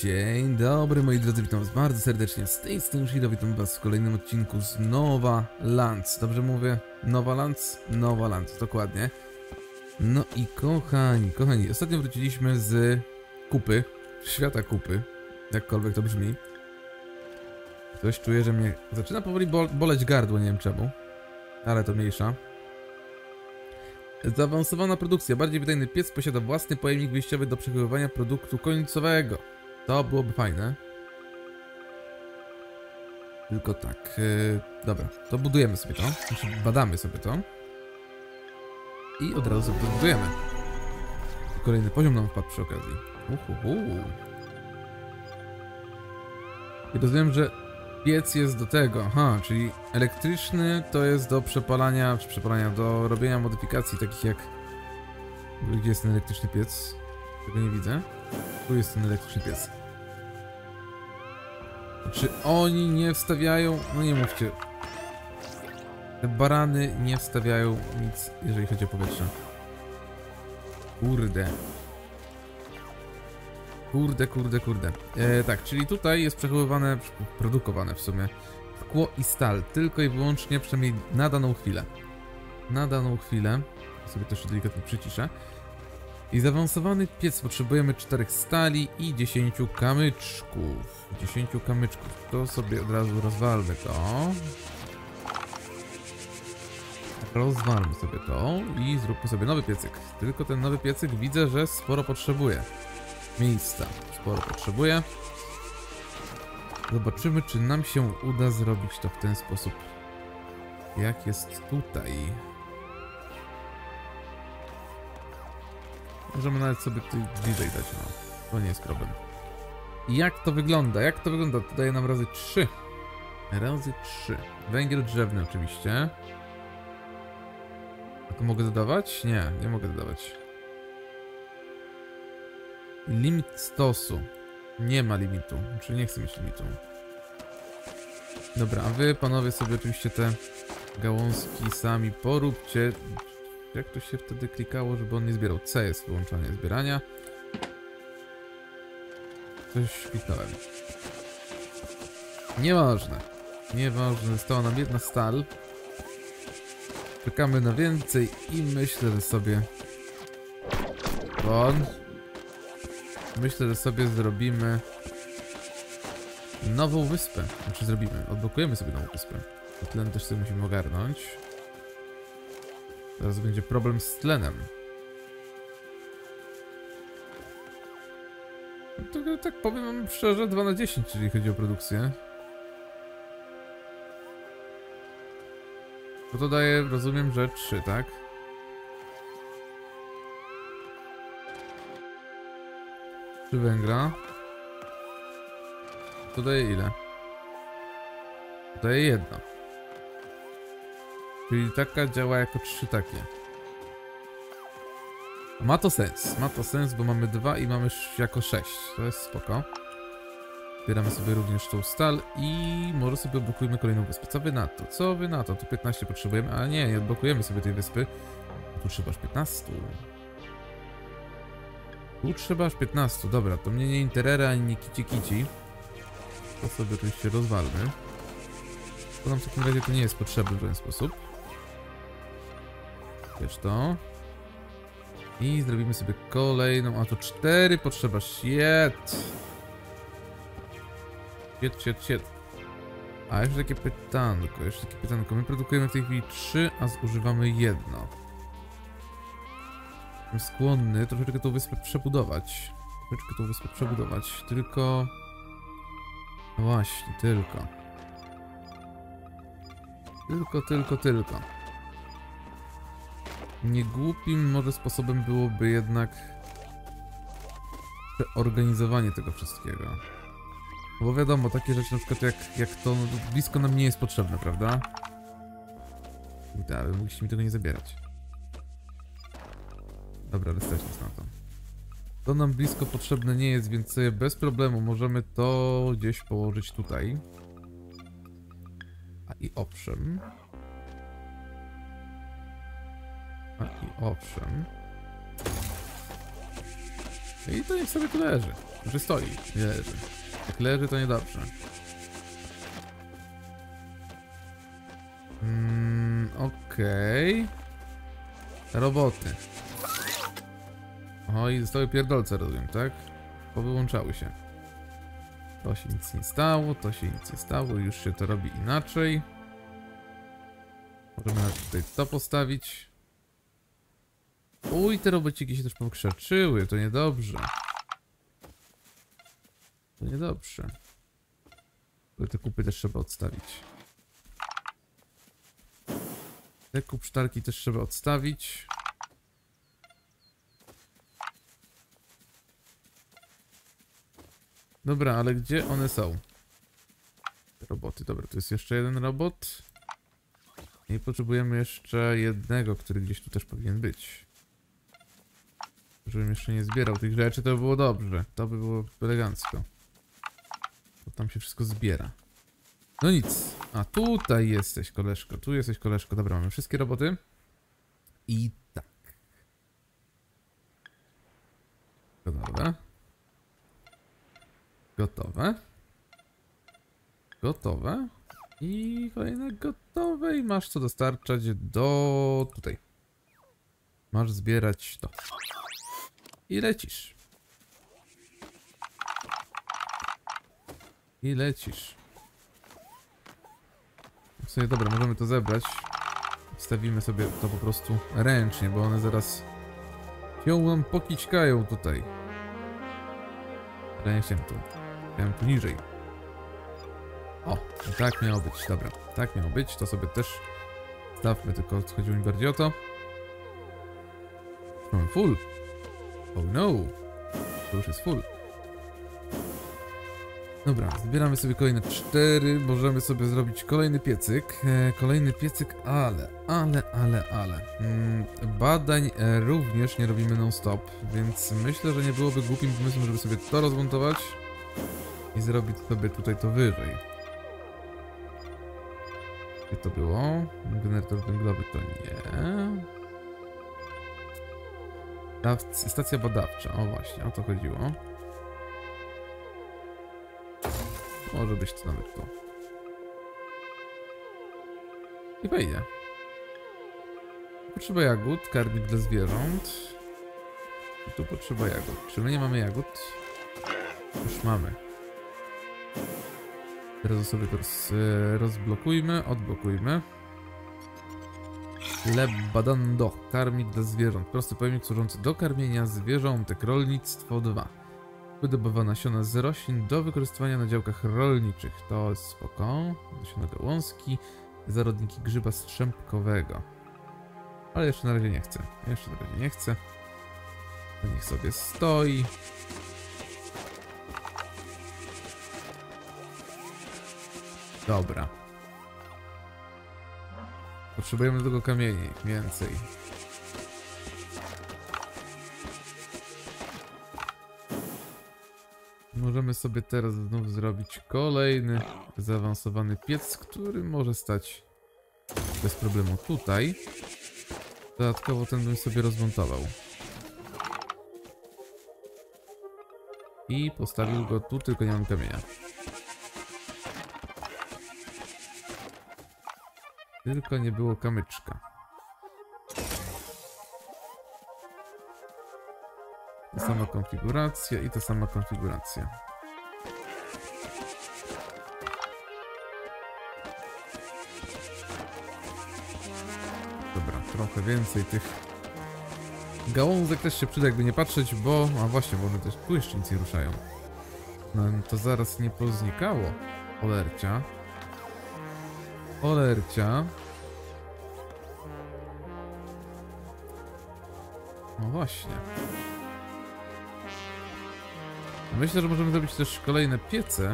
Dzień dobry moi drodzy, witam was bardzo serdecznie, z tej strony Shiro, witam was w kolejnym odcinku z Nova Lands. Dobrze mówię? Nova Lands? Nova Lands, dokładnie. No i kochani, ostatnio wróciliśmy z kupy, świata kupy, jakkolwiek to brzmi. Ktoś czuje, że mnie zaczyna powoli boleć gardło, nie wiem czemu, ale to mniejsza. Zaawansowana produkcja. Bardziej wydajny piec posiada własny pojemnik wyjściowy do przechowywania produktu końcowego. To byłoby fajne. Tylko tak. Dobra, to budujemy sobie to. Znaczy badamy sobie to. I od razu sobie to budujemy. Kolejny poziom nam wpadł przy okazji. I rozumiem, że piec jest do tego. Aha, czyli elektryczny to jest do przepalania, do robienia modyfikacji takich jak... Gdzie jest ten elektryczny piec? Tego nie widzę. Tu jest ten elektryczny piec. Czy oni nie wstawiają... No nie mówcie. Te barany nie wstawiają nic, jeżeli chodzi o powietrze. Kurde. Tak, czyli tutaj jest przechowywane, produkowane w sumie szkło i stal, tylko i wyłącznie, przynajmniej na daną chwilę. Sobie też delikatnie przyciszę. I zaawansowany piec potrzebujemy 4 stali i 10 kamyczków. To sobie od razu rozwalmy to. Rozwalmy sobie to i zróbmy sobie nowy piecyk. Tylko ten nowy piecyk widzę, że sporo potrzebuje miejsca. Zobaczymy, czy nam się uda zrobić to w ten sposób, jak jest tutaj. Możemy nawet sobie tutaj bliżej dać, no. To nie jest problem. I jak to wygląda? To daje nam razy 3. Węgiel drzewny oczywiście. A to mogę dodawać? Nie mogę dodawać. Limit stosu. Nie ma limitu. Czyli nie chcę mieć limitu. Dobra, a wy panowie sobie oczywiście te gałązki sami poróbcie. Jak to się wtedy klikało, żeby on nie zbierał? C jest wyłączanie zbierania. Coś kliknąłem. Nieważne, została nam jedna stal. Czekamy na więcej i myślę, że sobie... Myślę, że sobie zrobimy nową wyspę. Odblokujemy sobie nową wyspę. Tlen też sobie musimy ogarnąć. Teraz będzie problem z tlenem. To, tak powiem wam szczerze, 2 na 10, jeżeli chodzi o produkcję. Bo to daje, rozumiem, że 3, tak? Węgla. To daje ile? To daje 1. Czyli taka działa jako 3 takie. Ma to sens, bo mamy 2 i mamy jako 6. To jest spoko. Zbieramy sobie również tą stal i może sobie odblokujemy kolejną wyspę. Co wy na to? Tu 15 potrzebujemy, ale nie odblokujemy sobie tej wyspy. Tu trzeba aż 15. Dobra, to mnie nie interera ani nie kici. To sobie oczywiście rozwalmy. To nam w takim razie to nie jest potrzebne w żaden sposób. Wiesz to. I zrobimy sobie kolejną, a to 4 potrzeba, shit. A jeszcze takie pytanko, my produkujemy w tej chwili 3, a zużywamy 1. Jestem skłonny troszeczkę tą wyspę przebudować. Tylko... No właśnie, tylko. Niegłupim może sposobem byłoby jednak przeorganizowanie tego wszystkiego. Bo wiadomo, takie rzeczy na przykład jak to, no, blisko nam nie jest potrzebne, prawda? Ale mogliście mi tego nie zabierać. Dobra, ale stać nas na to. To nam blisko potrzebne nie jest, więc sobie bez problemu możemy to gdzieś położyć tutaj. I owszem, I to niech sobie tu leży. Że stoi, nie leży. Jak leży, to niedobrze. Okej. Roboty. O, i zostały pierdolce, rozumiem, tak? Powyłączały się. To się nic nie stało, to się nic nie stało, już się to robi inaczej. Możemy nawet tutaj to postawić. Uj, te robociki się też pokrzaczyły, to niedobrze. To niedobrze. Te kupy też trzeba odstawić. Te kupsztarki też trzeba odstawić. Dobra, ale gdzie one są? Roboty, dobra, tu jest jeszcze jeden robot. I potrzebujemy jeszcze jednego, który gdzieś tu też powinien być. Żebym jeszcze nie zbierał tych rzeczy, to by było dobrze. To by było elegancko. Bo tam się wszystko zbiera. No nic. A tutaj jesteś, koleżko. Tu jesteś, koleżko. Dobra, mamy wszystkie roboty. I tak. Gotowe. Gotowe. Gotowe. I kolejne gotowe. I masz co dostarczać do tutaj. Masz zbierać to. I lecisz. I lecisz. W sumie dobra, możemy to zebrać. Wstawimy sobie to po prostu ręcznie, bo one zaraz się nam pokićkają tutaj. Ale nie chciałem tu. Chciałem tu niżej. O, i tak miało być, dobra. Tak miało być, to sobie też stawmy, tylko chodziło mi bardziej o to. Mamy full. Oh no. To już jest full. Dobra, zbieramy sobie kolejne 4. Możemy sobie zrobić kolejny piecyk. Kolejny piecyk, ale. Badań również nie robimy non-stop, więc myślę, że nie byłoby głupim pomysłem, żeby sobie to rozmontować i zrobić sobie tutaj to wyżej. Gdzie to było? Generator węglowy to nie. Stacja badawcza, o właśnie, o to chodziło. Może być to nawet to. I wejdzie. Potrzeba jagód, karmik dla zwierząt. I tu potrzeba jagód. Czy my nie mamy jagód? Już mamy. Teraz sobie to rozblokujmy, odblokujmy. Lebadando, karmik dla zwierząt. Prosty pojemnik służący do karmienia zwierzątek. Rolnictwo 2. Wydobywa nasiona z roślin do wykorzystywania na działkach rolniczych. To jest spoko. Nasiona gałązki, zarodniki grzyba strzępkowego. Ale jeszcze na razie nie chcę. Jeszcze na razie nie chcę. To niech sobie stoi. Dobra. Potrzebujemy do tego kamieni. Więcej. Możemy sobie teraz znów zrobić kolejny zaawansowany piec, który może stać bez problemu tutaj. Dodatkowo ten bym sobie rozmontował. I postawił go tu, tylko nie mam kamienia. Tylko nie było kamyczka. Ta sama konfiguracja i ta sama konfiguracja. Dobra, trochę więcej tych gałązek też się przyda, jakby nie patrzeć, bo... A właśnie, bo one też tu jeszcze nic nie ruszają. No to zaraz nie poznikało. Cholercia. Cholercia. No właśnie. Myślę, że możemy zrobić też kolejne piece.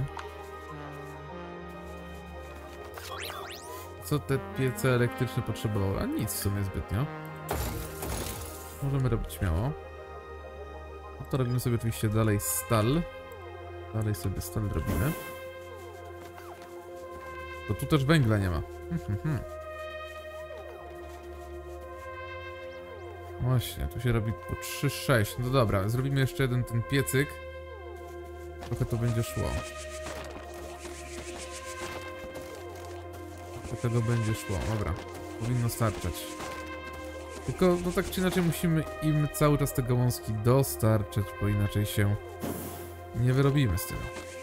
Co te piece elektryczne potrzebowały? A nic w sumie zbytnio. Możemy robić śmiało. No to robimy sobie oczywiście dalej stal. Dalej sobie stal robimy. To tu też węgla nie ma. Właśnie, tu się robi po 3-6. No dobra, zrobimy jeszcze jeden ten piecyk. Trochę to będzie szło. Trochę tego będzie szło, dobra. Powinno starczać. Tylko, no tak czy inaczej musimy im cały czas te gałązki dostarczać, bo inaczej się nie wyrobimy z tego.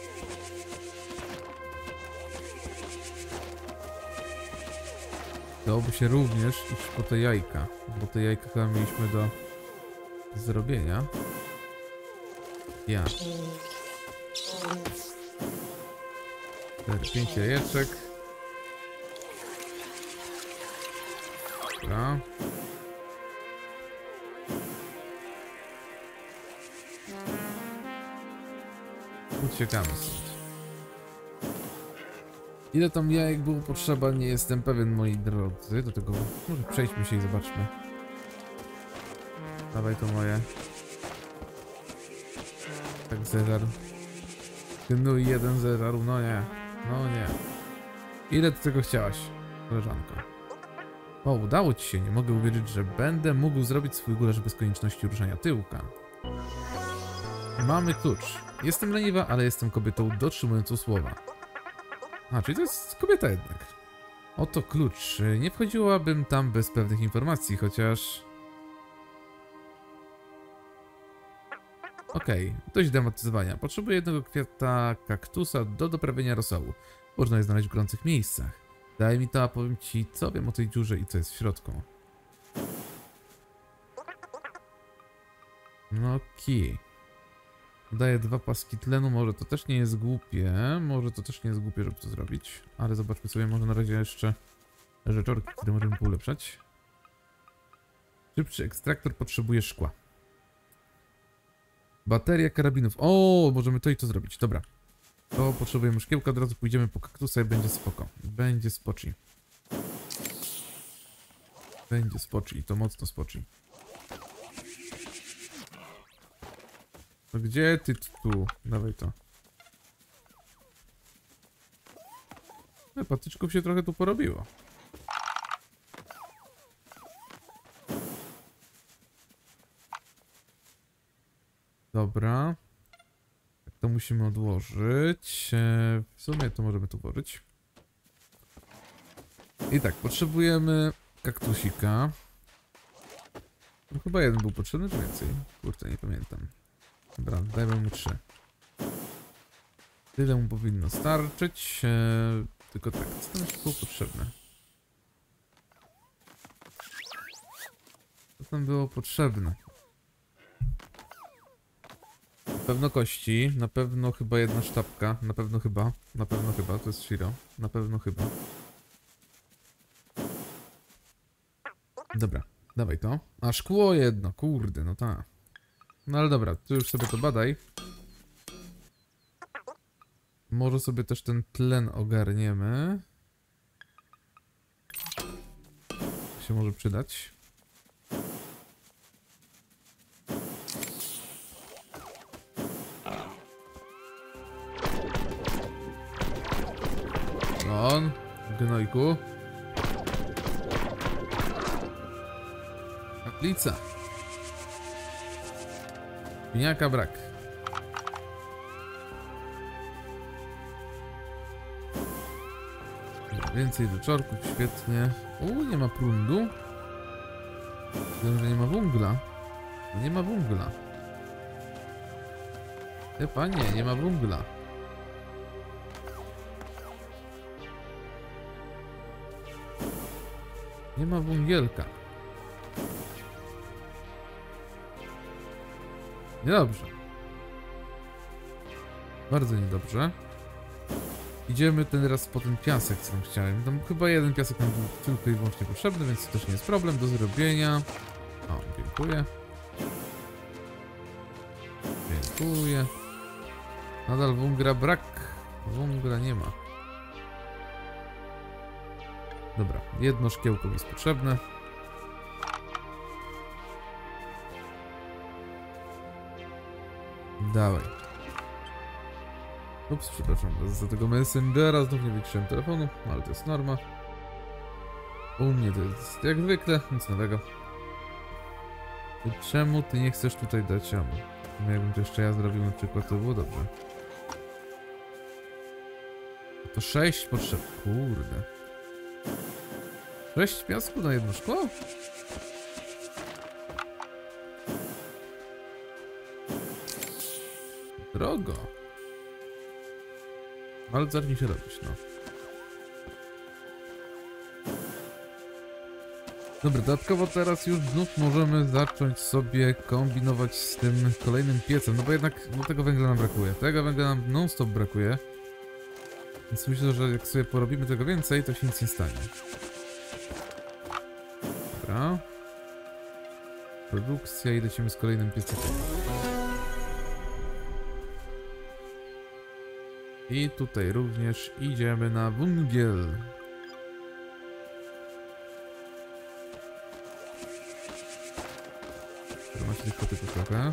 Dałoby się również iść po te jajka, bo te jajka chyba mieliśmy do zrobienia. Ja. 4-5 jajeczek. Dobra. Uciekamy stąd. Ile tam jajek było potrzeba, nie jestem pewien, moi drodzy. Do tego może przejdźmy się i zobaczmy. Dawaj to moje. Tak, zeżar. No i jeden zeżarł, no nie. No nie. Ile ty tego chciałaś, koleżanko? O, udało ci się, nie mogę uwierzyć, że będę mógł zrobić swój gulasz bez konieczności ruszania tyłka. Mamy klucz. Jestem leniwa, ale jestem kobietą dotrzymującą słowa. A, czyli to jest kobieta jednak. Oto klucz. Nie wchodziłabym tam bez pewnych informacji, chociaż... Okej, dość dramatyzowania. Potrzebuję jednego kwiata kaktusa do doprawienia rosołu. Można je znaleźć w gorących miejscach. Daj mi to, a powiem ci, co wiem o tej dziurze i co jest w środku. No okej. Daję 2 paski tlenu, może to też nie jest głupie. Może to też nie jest głupie, żeby to zrobić. Ale zobaczmy sobie może na razie jeszcze rzeczorki, które możemy ulepszać. Szybszy ekstraktor potrzebuje szkła. Bateria karabinów. O, możemy to i to zrobić. Dobra. To potrzebujemy szkiełka, od razu pójdziemy po kaktusa i będzie spoko. Będzie spoczy. Będzie spoczy i to mocno spoczy. No gdzie ty tu? Dawaj to. Patyczków się trochę tu porobiło. Dobra. To musimy odłożyć. W sumie to możemy tu włożyć. I tak, potrzebujemy kaktusika. No, chyba jeden był potrzebny, czy więcej? Kurde, nie pamiętam. Dobra, dajmy mu 3. Tyle mu powinno starczyć. Tylko tak, co tam jeszcze było potrzebne? Co tam było potrzebne? Na pewno kości, na pewno chyba jedna sztabka, na pewno chyba, to jest Shiro, na pewno chyba. Dobra, dawaj to. A szkło jedno, kurde, no tak. No ale dobra, ty już sobie to badaj. Może sobie też ten tlen ogarniemy. Się może przydać. On, gnojku. Kaplica. Piniaka brak. Więcej wieczorków, świetnie. Nie ma prądu. Wiem, że nie ma węgla. Nie ma węgla. Panie, nie ma węgla. Nie ma węgielka. Niedobrze. Bardzo niedobrze. Idziemy teraz po ten piasek, co tam chciałem. Tam chyba jeden piasek nam był tylko i wyłącznie potrzebny, więc to też nie jest problem do zrobienia. O, dziękuję. Dziękuję. Nadal węgla brak. Węgla nie ma. Dobra, jedno szkiełko jest potrzebne. Dawaj. Ups, przepraszam za tego Messengera, znów nie wyciszyłem telefonu, ale to jest norma. U mnie to jest jak zwykle, nic nowego. Czemu ty nie chcesz tutaj dać ją? Jakbym to jeszcze ja zrobił na przykład, to było dobrze. To 6 potrzeb. Kurde. 6 piasku na jedno szkło? Drogo. Ale zacznij się robić, no. Dobra, dodatkowo teraz już znów możemy zacząć sobie kombinować z tym kolejnym piecem, no bo jednak no, tego węgla nam brakuje. Tego węgla nam non-stop brakuje. Więc myślę, że jak sobie porobimy tego więcej, to się nic nie stanie. Dobra. Produkcja i lecimy z kolejnym piecem. I tutaj również idziemy na węgiel. Macie tylko trochę.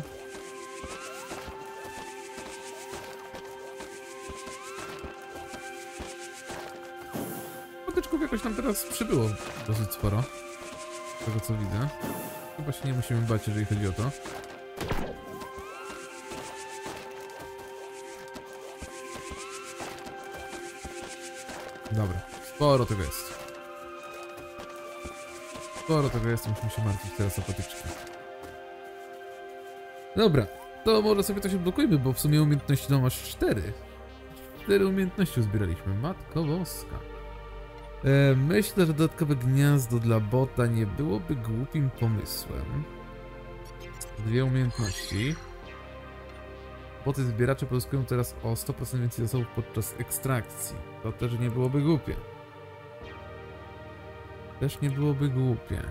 Patyczków jakoś nam teraz przybyło dosyć sporo. Z tego co widzę. Chyba się nie musimy bać, jeżeli chodzi o to. Dobra, sporo tego jest. Sporo tego jest, musimy się martwić teraz o patyczki. Dobra, to może sobie to się blokujmy, bo w sumie umiejętności no masz 4. 4 umiejętności uzbieraliśmy, matko boska. Myślę, że dodatkowe gniazdo dla bota nie byłoby głupim pomysłem. 2 umiejętności. Boty zbieracze pozyskują teraz o 100% więcej zasobów podczas ekstrakcji. To też nie byłoby głupie. Też nie byłoby głupie.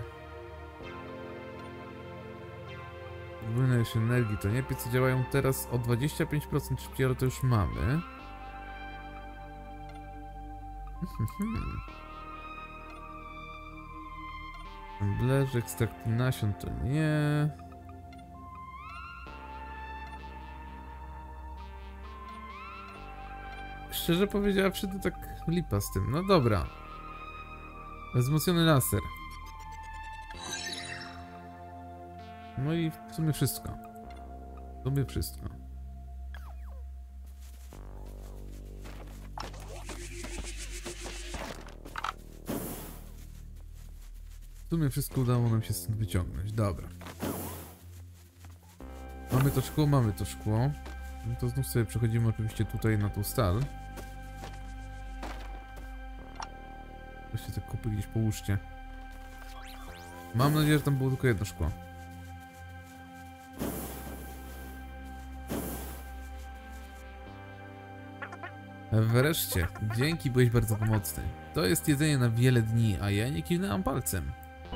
Podwójna ilość energii to nie. Piece działają teraz o 25% szybciej, ale to już mamy. Emblerzy, ekstrakt nasion to nie. Szczerze powiedziawszy, to tak lipa z tym. No dobra. Wzmocniony laser. No i w sumie wszystko. W sumie wszystko. W sumie wszystko udało nam się stąd wyciągnąć. Dobra. Mamy to szkło, mamy to szkło. No to znów sobie przechodzimy oczywiście tutaj na tą stal. Weźcie te kupy gdzieś połóżcie. Mam nadzieję, że tam było tylko jedno szkło. Wreszcie, dzięki, byłeś bardzo pomocny. To jest jedzenie na wiele dni, a ja nie kiwnęłam palcem.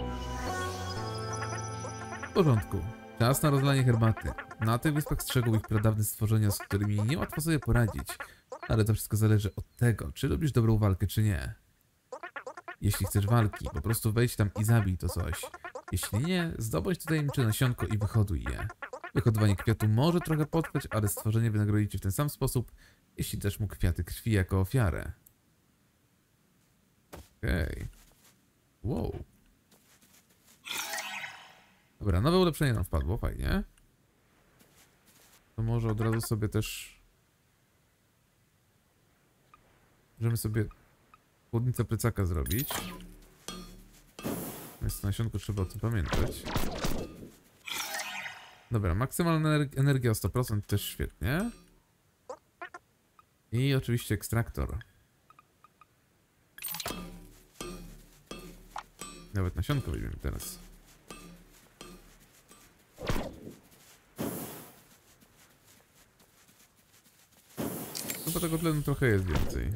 W porządku. Czas na rozlanie herbaty. Na tych wyspach strzegą ich pradawne stworzenia, z którymi niełatwo sobie poradzić. Ale to wszystko zależy od tego, czy lubisz dobrą walkę, czy nie. Jeśli chcesz walki, po prostu wejdź tam i zabij to coś. Jeśli nie, zdobądź to tajemnicze nasionko i wyhoduj je. Wyhodowanie kwiatu może trochę potrwać, ale stworzenie wynagrodzi cię w ten sam sposób, jeśli dasz mu kwiaty krwi jako ofiarę. Okej. Wow. Dobra, nowe ulepszenie nam wpadło, fajnie. To może od razu sobie też... Możemy sobie chłodnicę plecaka zrobić. Jest nasionko, trzeba o tym pamiętać. Dobra, maksymalna energia o 100%, też świetnie. I oczywiście ekstraktor. Nawet nasionko weźmiemy teraz. Chyba tego tlenu trochę jest więcej.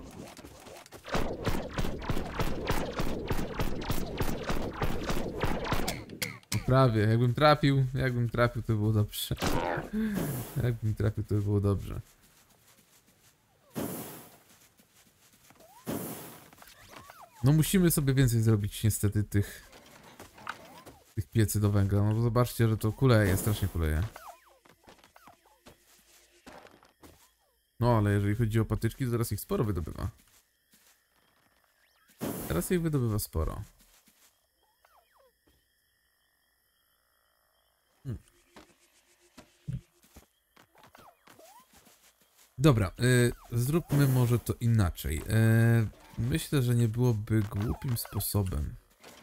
Prawie, jakbym trafił to by było dobrze. Jakbym trafił to by było dobrze. No musimy sobie więcej zrobić niestety tych piecy do węgla, no bo zobaczcie, że to kuleje, strasznie kuleje. No ale jeżeli chodzi o patyczki, to teraz ich sporo wydobywa. Teraz ich wydobywa sporo. Dobra, zróbmy może to inaczej. Myślę, że nie byłoby głupim sposobem.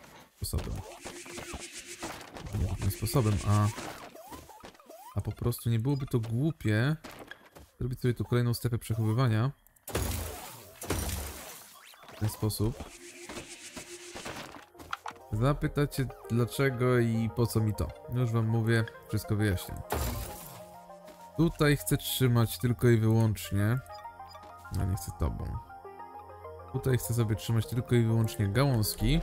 Nie głupim sposobem, a po prostu nie byłoby to głupie zrobić sobie tu kolejną strefę przechowywania. W ten sposób. Zapytacie dlaczego i po co mi to. Już wam mówię, wszystko wyjaśnię. Tutaj chcę trzymać tylko i wyłącznie... Ja nie chcę tobą. Tutaj chcę sobie trzymać tylko i wyłącznie gałązki.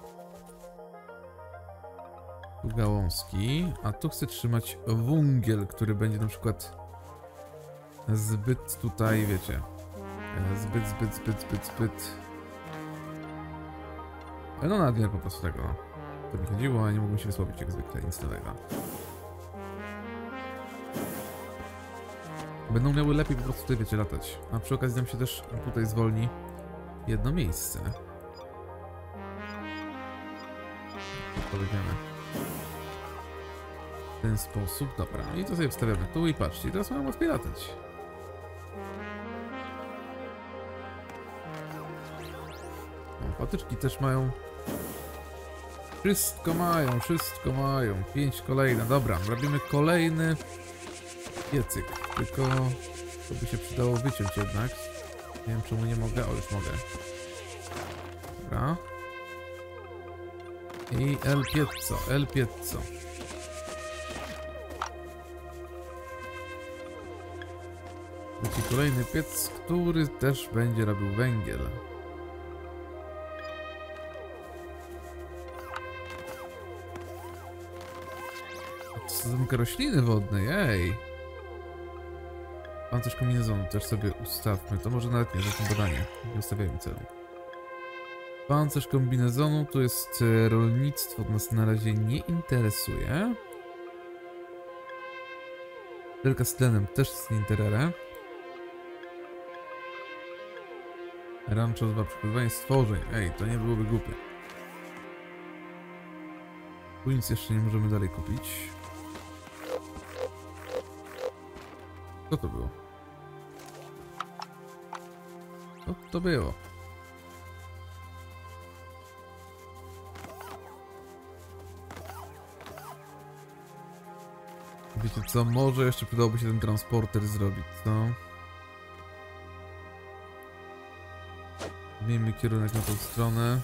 Tu gałązki, a tu chcę trzymać węgiel, który będzie na przykład zbyt tutaj, wiecie, zbyt no nadmiar po prostu tego. To mi chodziło, a nie mogłem się wysłowić jak zwykle, nic nowego. Będą miały lepiej po prostu tutaj, wiecie, latać. A przy okazji nam się też tutaj zwolni jedno miejsce. Powiedziane. W ten sposób, dobra. I to sobie wstawiamy tu i patrzcie, teraz mamy łatwiej latać. O, patyczki też mają. Wszystko mają, wszystko mają. 5 kolejne, dobra. Robimy kolejny piecyk. Tylko to by się przydało wyciąć jednak. Nie wiem czemu nie mogę. O, już mogę. Dobra. I el piezo. Leci kolejny piec, który też będzie robił węgiel. Sadzonka rośliny wodnej, ej! Pancerz kombinezonu też sobie ustawmy, to może nawet nie, za tym badanie. Nie ustawiajmy celu. Pancerz kombinezonu, to jest rolnictwo, nas na razie nie interesuje. Wielka z tlenem też jest interere. Rancho 2, przepływanie stworzeń, ej, to nie byłoby głupie. Tu nic jeszcze nie możemy dalej kupić. Co to było? Co to było? Wiecie co, może jeszcze przydałoby się ten transporter zrobić, co? Miejmy kierunek na tą stronę.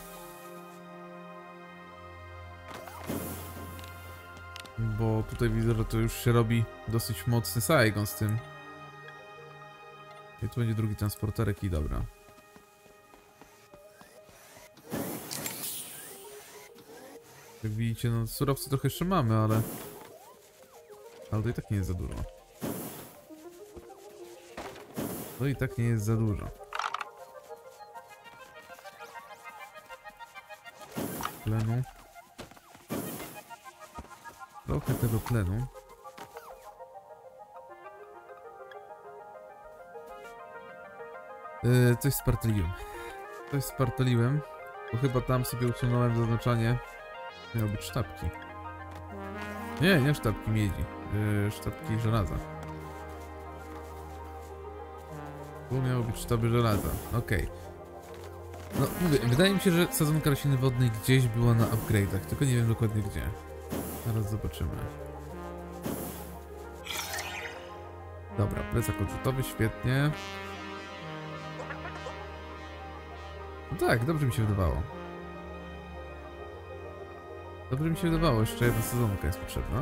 Bo tutaj widzę, że to już się robi dosyć mocny Saigon z tym. I tu będzie drugi transporterek i dobra. Jak widzicie, no surowce trochę jeszcze mamy, ale to i tak nie jest za dużo. To i tak nie jest za dużo. Tlenu. Trochę tego tlenu. Coś spartoliłem. Coś spartoliłem, bo chyba tam sobie usunąłem zaznaczanie. Miały być sztabki. Nie sztabki miedzi. Sztabki żelaza. Tu miały być sztaby żelaza. Okej. No mówię, wydaje mi się, że sadzonka rośliny wodnej gdzieś była na upgrade'ach, tylko nie wiem dokładnie gdzie. Zaraz zobaczymy. Dobra, plecak odrzutowy, świetnie. No tak, dobrze mi się wydawało. Dobrze mi się wydawało, jeszcze jedna sezonka jest potrzebna.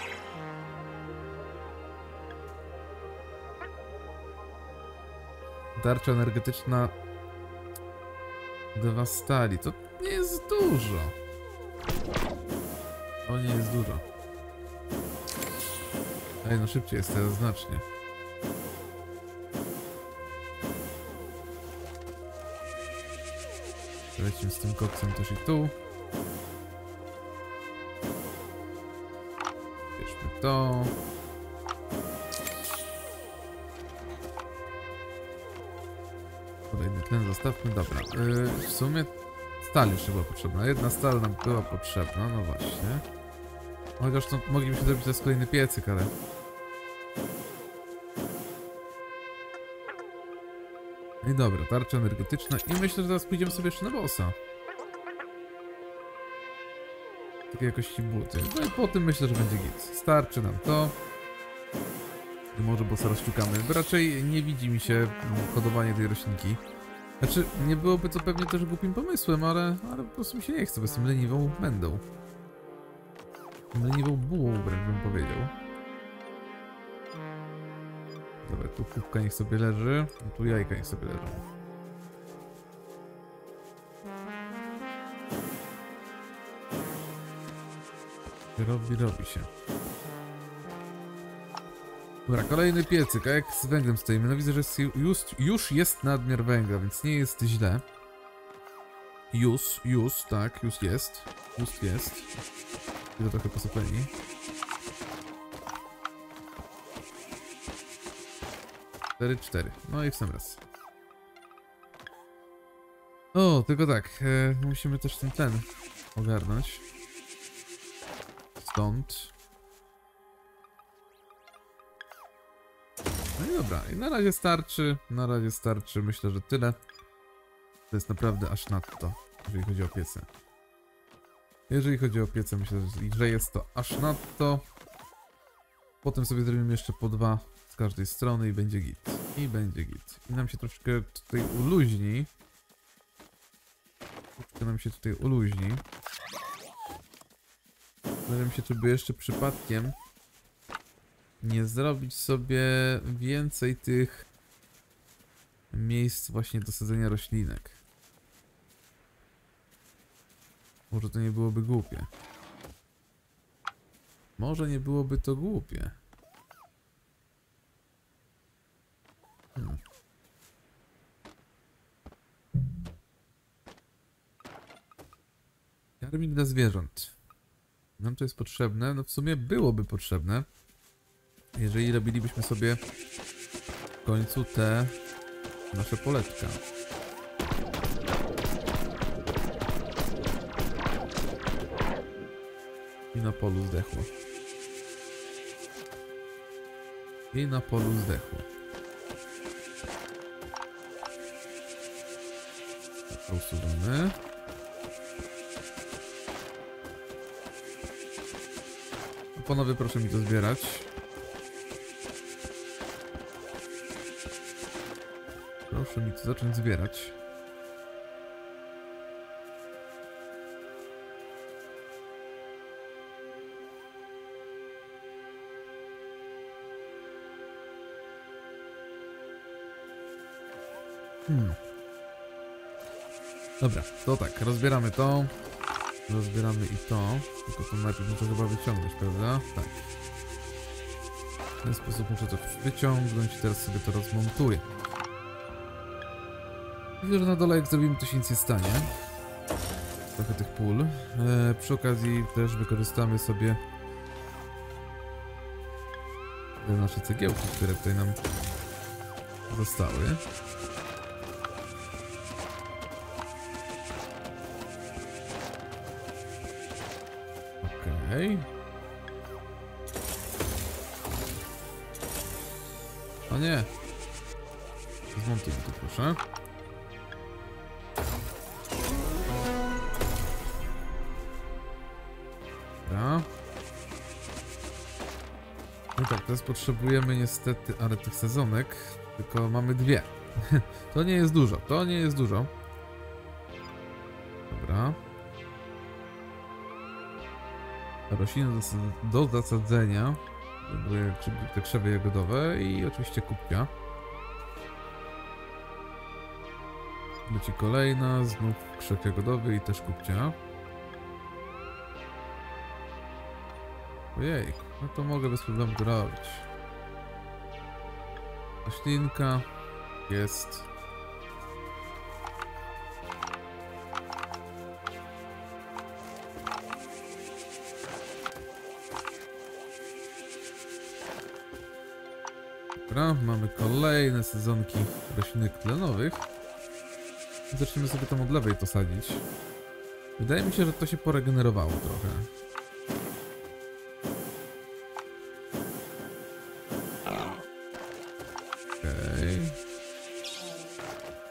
Tarcza energetyczna 2 stali, to nie jest dużo. To nie jest dużo. Ej, no szybciej jest teraz znacznie. Lecimy z tym koksem też i tu. Bierzmy to. Kolejny tlen zostawmy, dobra. W sumie stal jeszcze była potrzebna. Jedna stal nam była potrzebna, no właśnie. Chociaż to moglibyśmy zrobić teraz kolejny piecyk, ale... No i dobra, tarcza energetyczna i myślę, że teraz pójdziemy sobie jeszcze na bossa. Takie jakości buty. No i po tym myślę, że będzie git. Starczy nam to. I może bossa rozciukamy. Raczej nie widzi mi się hodowanie tej roślinki. Znaczy, nie byłoby to pewnie też głupim pomysłem, ale po prostu mi się nie chce, bo jestem leniwą będą. Leniwą bułą wręcz bym powiedział. Dobra, tu kubka niech sobie leży, tu jajka niech sobie leżą. Robi się. Dobra, kolejny piecyk, a jak z węglem stoimy? No widzę, że już jest nadmiar węgla, więc nie jest źle. Już jest. Już jest. Ile trochę posypani. Cztery. No i w sam raz. O, tylko tak, musimy też ten tlen ogarnąć. Stąd. No i dobra, i na razie starczy, myślę, że tyle. To jest naprawdę aż nadto, jeżeli chodzi o piece. Jeżeli chodzi o piece, myślę, że jest to aż nadto. Potem sobie zrobimy jeszcze po 2 z każdej strony i będzie git. I I nam się troszkę tutaj uluźni. Zastanawiam się, czy by jeszcze przypadkiem nie zrobić sobie więcej tych miejsc właśnie do sadzenia roślinek. Może to nie byłoby głupie. Może nie byłoby to głupie. Karmik dla zwierząt. Nam to jest potrzebne. No w sumie byłoby potrzebne, jeżeli robilibyśmy sobie w końcu te nasze poletka. I na polu zdechło. Usuwamy. Panowie, proszę mi to zbierać. Proszę mi to zacząć zbierać. Dobra, to tak, rozbieramy to. Rozbieramy i to. Tylko to najpierw muszę chyba wyciągnąć, prawda? Tak. W ten sposób muszę to wyciągnąć i teraz sobie to rozmontuję. Widzę, że na dole jak zrobimy, to się nic nie stanie. Trochę tych pól. Przy okazji też wykorzystamy sobie te nasze cegiełki, które tutaj nam zostały. Okej. O nie. Zmontujmy to, proszę. Dobra. No tak, teraz potrzebujemy niestety, ale tych sezonek, tylko mamy 2. To nie jest dużo, Dobra. Rośliny do zasadzenia, te krzewy jagodowe i oczywiście kubka. Leci kolejna, znów krzew jagodowy i też kubcia. Ojej, no to mogę bez problemu to robić. Roślinka jest. Dobra, mamy kolejne sezonki roślinek tlenowych. Zaczniemy sobie tam od lewej to sadzić. Wydaje mi się, że to się poregenerowało trochę. Okej.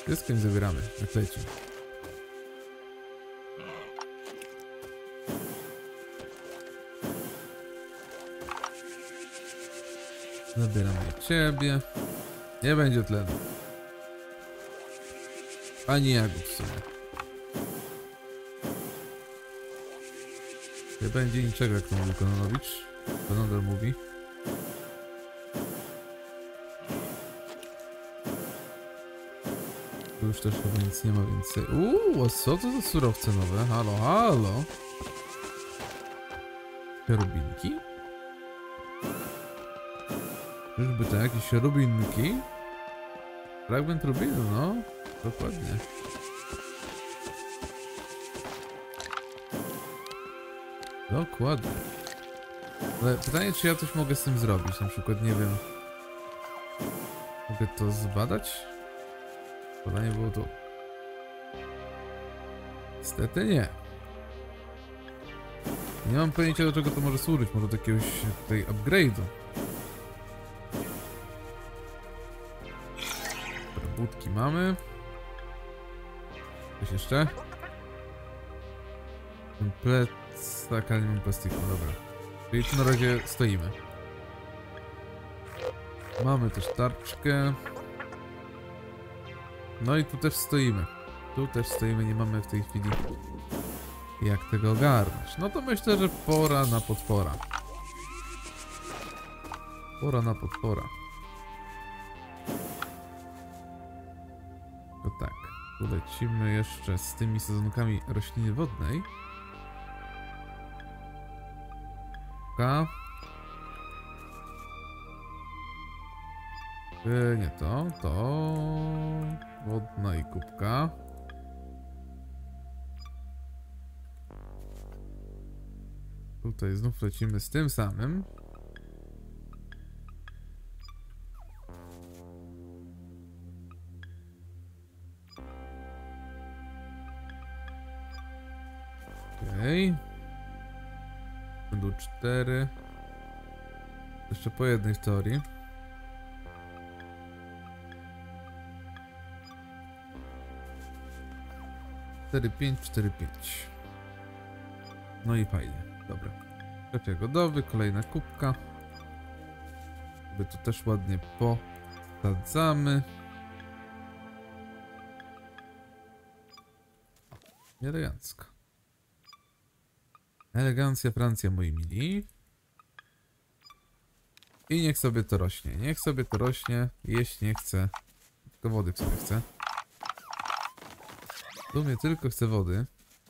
Wszystko im zabieramy, jak leci. Zabieramy ciebie. Nie będzie tlenu. Ani jagód w sumie. Nie będzie niczego, jak to mówi Kononowicz. Kononor mówi. Tu już też chyba nic nie ma więcej. A co to za surowce nowe? Halo, halo. Rubinki? Czyżby to jakieś rubinki? Fragment rubinu, no. Dokładnie. Dokładnie. Ale pytanie, czy ja coś mogę z tym zrobić? Na przykład, nie wiem. Mogę to zbadać? Badanie było tu. Niestety nie. Nie mam pojęcia, do czego to może służyć. Może do jakiegoś tutaj upgrade'u. Budki mamy. Coś jeszcze? Tak, ale nie mam plastiku, dobra. Czyli tu na razie stoimy. Mamy też tarczkę. No i tu też stoimy. Tu też stoimy, nie mamy w tej chwili jak tego ogarnąć. No to myślę, że pora na potwora. Pora na potwora. To tak, tu lecimy jeszcze z tymi sezonkami rośliny wodnej. Nie to, to wodna i kubka. Tutaj znów lecimy z tym samym. Okej. Będą 4. Jeszcze po jednej w teorii. Cztery, 5, 4, 5. No i fajnie. Dobra. Kwiat jagodowy, kolejna kubka. Sobie tu też ładnie posadzamy. Elegancko. Elegancja Francja, moi mili. I niech sobie to rośnie. Niech sobie to rośnie. Jeść nie chcę. Tylko wody w sobie chcę. W sumie tylko chcę wody.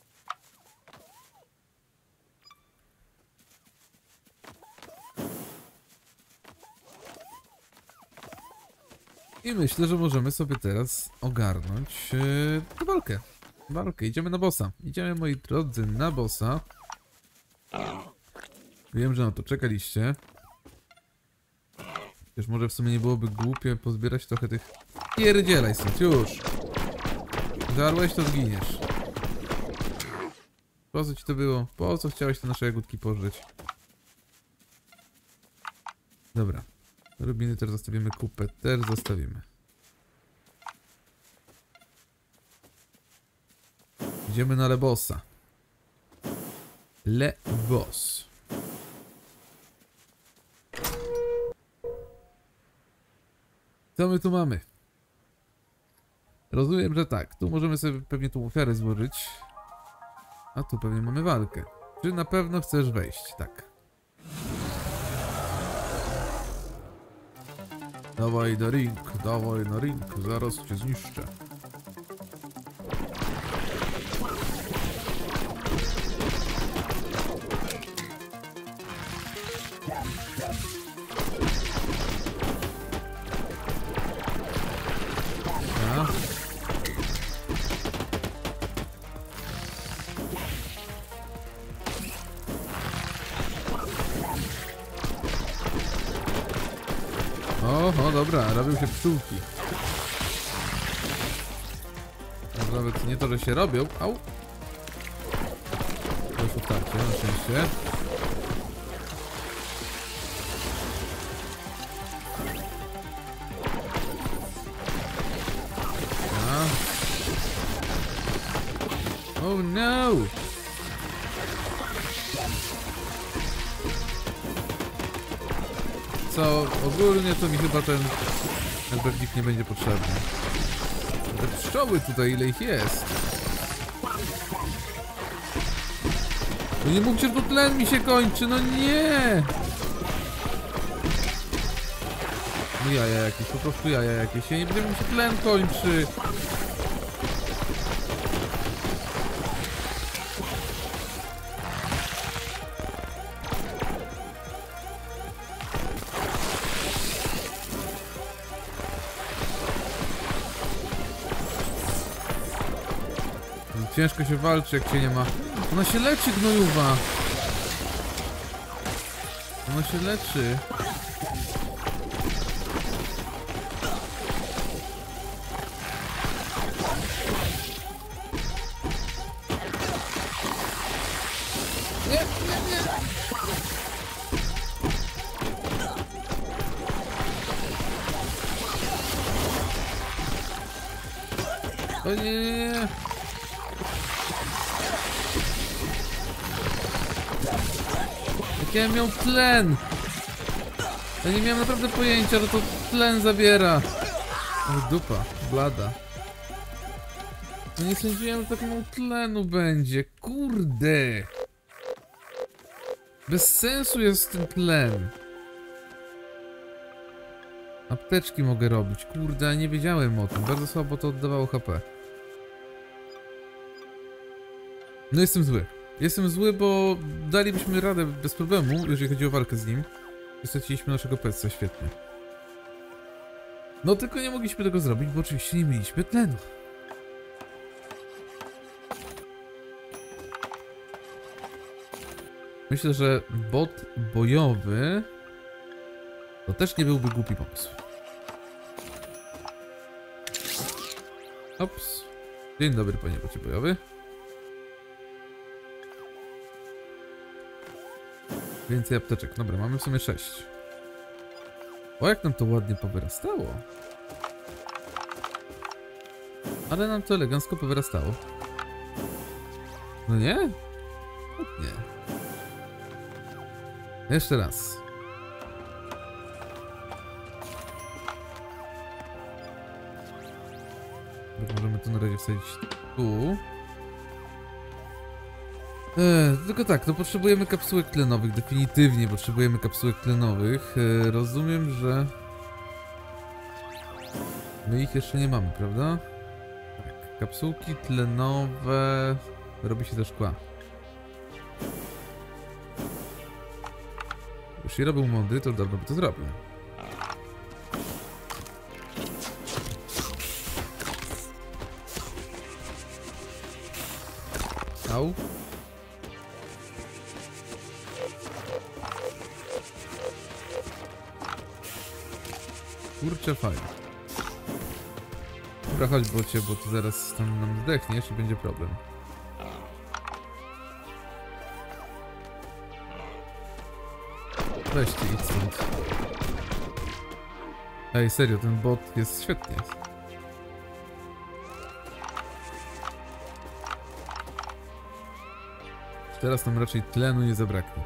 I myślę, że możemy sobie teraz ogarnąć walkę. Walkę. Idziemy na bossa. Idziemy, moi drodzy, na bossa. Wiem, że na to czekaliście. Też może w sumie nie byłoby głupie pozbierać trochę tych... Pierdzielaj stąd, już! Żarłeś, to zginiesz. Po co ci to było? Po co chciałeś te nasze jagódki pożreć? Dobra. Rubiny też zostawimy, kupę też zostawimy. Idziemy na Le Bossa. Le Boss. Co my tu mamy? Rozumiem, że tak. Tu możemy sobie pewnie tą ofiarę złożyć. A tu pewnie mamy walkę. Czy na pewno chcesz wejść? Tak. Dawaj na ring, dawaj na ring. Zaraz cię zniszczę. O, dobra, robią się pszczółki. Nawet nie to, że się robią. Au! To już utarcie, na szczęście. Oh no! Co, ogólnie to mi chyba ten Elberdik nie będzie potrzebny. Te pszczoły tutaj, ile ich jest? No nie mówcie, że to tlen mi się kończy, no nie! No jaja jakieś, po prostu jaja jakieś. Ja nie wiem, mi się tlen kończy. Ciężko się walczy, jak cię nie ma. Ona się leczy, gnojuwa. Ona się leczy. Nie, nie, nie. O nie, nie, nie. Jak ja miał tlen! Ja nie miałem naprawdę pojęcia, że to tlen zabiera. O, dupa, blada. No nie sądziłem, że tak mało tlenu będzie. Kurde! Bez sensu jest ten tlen. Apteczki mogę robić. Kurde, nie wiedziałem o tym. Bardzo słabo to oddawało HP. No jestem zły. Jestem zły, bo dalibyśmy radę bez problemu, jeżeli chodzi o walkę z nim. Straciliśmy naszego pecca, świetnie. No tylko nie mogliśmy tego zrobić, bo oczywiście nie mieliśmy tlenu. Myślę, że bot bojowy to też nie byłby głupi pomysł. Ops. Dzień dobry, panie bocie bojowy. Więcej apteczek. Dobra, mamy w sumie 6. O, jak nam to ładnie powyrastało. Ale nam to elegancko powyrastało. No nie? Nie. Jeszcze raz. Możemy to na razie wsadzić tu. Tylko tak, no potrzebujemy kapsułek tlenowych, definitywnie potrzebujemy kapsułek tlenowych. Rozumiem, że my ich jeszcze nie mamy, prawda? Tak, kapsułki tlenowe robi się ze szkła. Jeśli robił mądry, to dawno by to zrobił. Au. Kurczę, fajnie. Dobra, chodź bocie, bo tu zaraz tam nam zdechniesz i będzie problem. Weź ty, idź stąd. Ej, serio, ten bot jest świetnie. Teraz nam raczej tlenu nie zabraknie.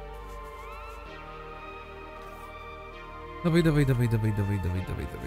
Dawaj, dawaj, dawaj, dawaj, dawaj, dawaj, dawaj, dawaj.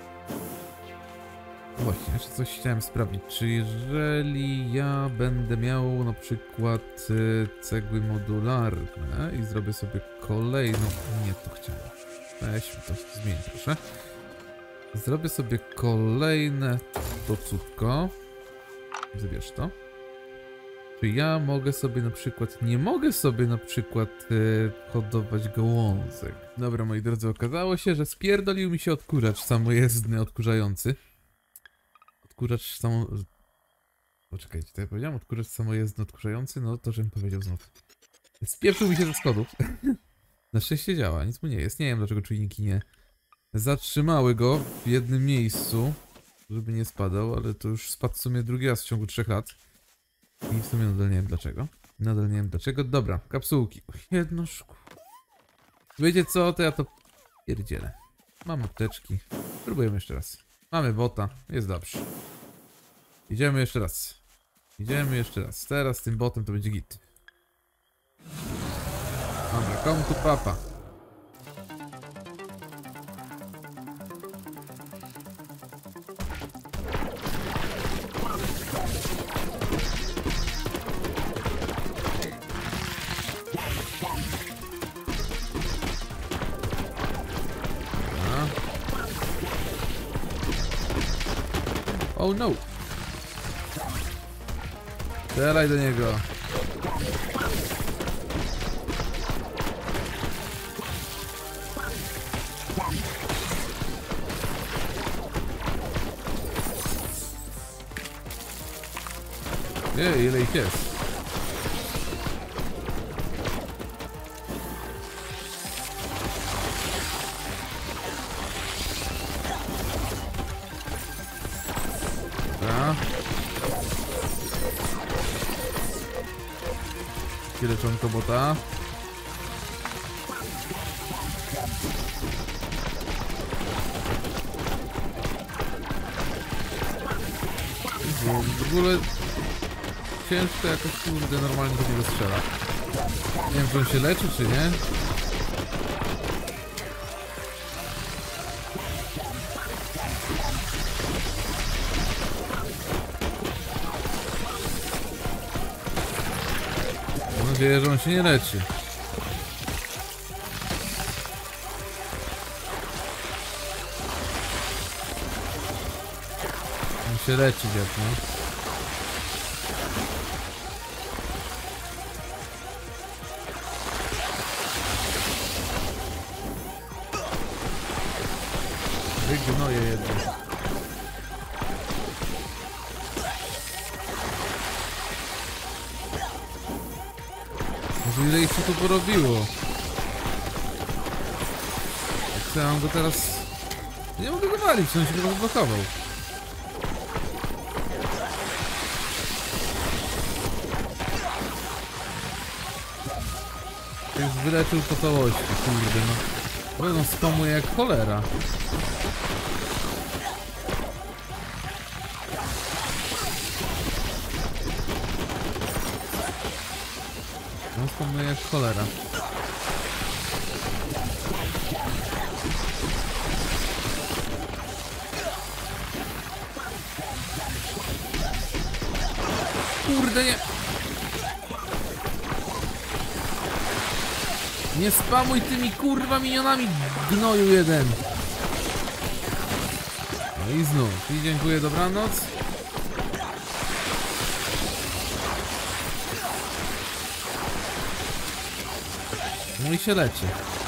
Właśnie, jeszcze coś chciałem sprawdzić. Czy jeżeli ja będę miał na przykład cegły modularne i zrobię sobie kolejną... Nie, to chciałem. Weźmy to, zmień proszę. Zrobię sobie kolejne to cudko. Zabierz to. Czy ja mogę sobie na przykład... Nie mogę sobie na przykład hodować gołązek. Dobra, moi drodzy, okazało się, że spierdolił mi się odkurzacz samojezdny, odkurzający. Odkurzacz samo... Poczekajcie, to ja powiedziałem? Odkurzacz samojezdny, odkurzający? No to, żebym powiedział znów. Spieprzył mi się ze schodów. Na szczęście działa, nic mu nie jest. Nie wiem, dlaczego czujniki nie zatrzymały go w jednym miejscu, żeby nie spadał, ale to już spadł w sumie drugi raz w ciągu 3 lat. I w sumie nadal nie wiem dlaczego. Nadal nie wiem dlaczego. Dobra, kapsułki. Jedno szkło. Wiecie co? To ja to pierdzielę. Mam apteczki. Spróbujemy jeszcze raz. Mamy bota. Jest dobrze. Idziemy jeszcze raz. Idziemy jeszcze raz. Teraz z tym botem to będzie git. Dobra, komu tu papa? Oh no! Strzelaj do niego! Ej, ile ich jest? Dobra. Leczonko bota. W ogóle ciężko jakoś, kurde, normalnie do niego strzela. Nie wiem, czy on się leczy, czy nie. Mam nadzieję, że on się nie leczy. On się leczy, dziad, no. Wygnoję jedno. Może ile ich się tu porobiło? Co ja mam go teraz... Nie mogę go walić, on się chyba zablokował. Już wyleczył po całości, kurde no. Będą spamuje jak cholera. No spamuje jak cholera. Kurde nie! Nie spamuj tymi kurwa minionami, gnoju jeden! No i znów. I dziękuję, dobranoc. No i się leczy.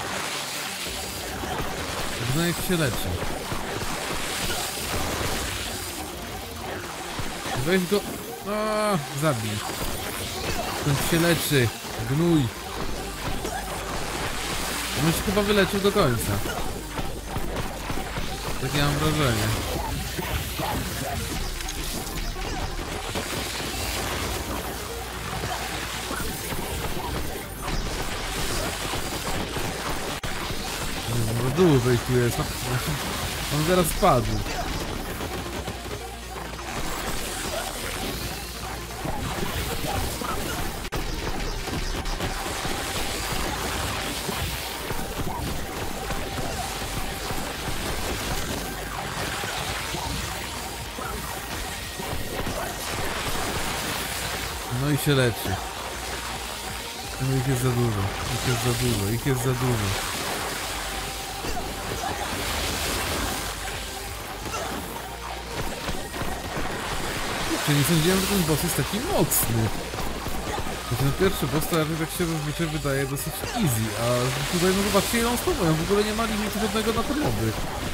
Gnojek się leczy. Weź go... O, zabij. Ten się leczy. Gnój. On się chyba wyleczył do końca. Takie mam wrażenie. No dół wejść tu jest. On zaraz spadł. No i się leczy. No ich jest za dużo. Ich jest za dużo. Ich jest za dużo. Nie sądziłem, że ten boss jest taki mocny. Ten pierwszy boss to tak się zazwyczaj wydaje dosyć easy, a tutaj no zobaczcie ile on spróbują, w ogóle nie ma limitu żadnego na te moby.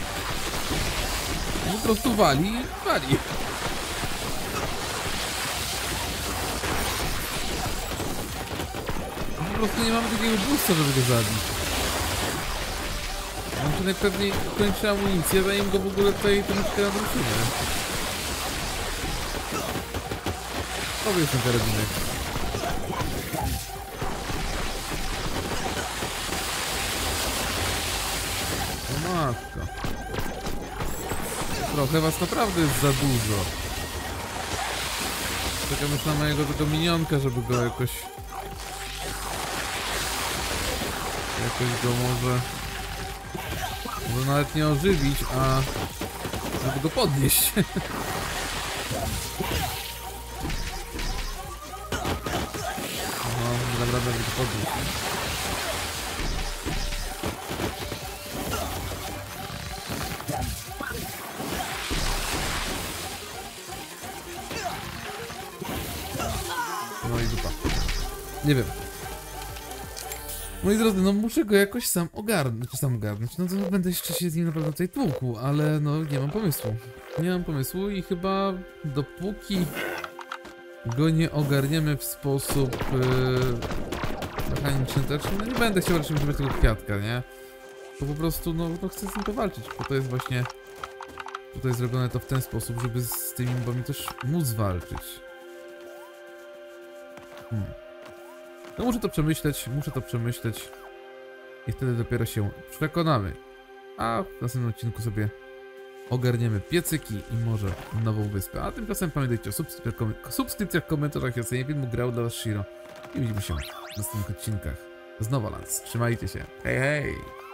Po prostu wali i wali. Po prostu nie mamy takiego boosta, żeby go zabić. On się najpewniej kończy amunicję, zanim go w ogóle tutaj troszeczkę nadruszymy. Powiedz ten karabinek. O matko. Trochę was naprawdę jest za dużo. Czekam już na mojego tego minionka, żeby go jakoś go może nawet nie ożywić, a żeby go podnieść. No, nie dam rady, żeby go podnieść. No i dupa. Nie wiem. Moi drodzy, no muszę go jakoś sam ogarnąć, no to będę jeszcze się z nim na pewno tutaj tłukł, ale no nie mam pomysłu. Nie mam pomysłu i chyba dopóki go nie ogarniemy w sposób mechaniczny, to znaczy, no nie będę chciał raczej używać tego kwiatka, nie? To po prostu, no chcę z nim powalczyć, bo to jest właśnie tutaj zrobione to w ten sposób, żeby z tymi mobami też móc walczyć. No muszę to przemyśleć i wtedy dopiero się przekonamy. A w następnym odcinku sobie ogarniemy piecyki i może nową wyspę. A tymczasem pamiętajcie o subskrypcjach, komentarzach i ocenie filmu. Grał dla was Shiro i widzimy się w następnych odcinkach z Novalands. Trzymajcie się. Hej, hej!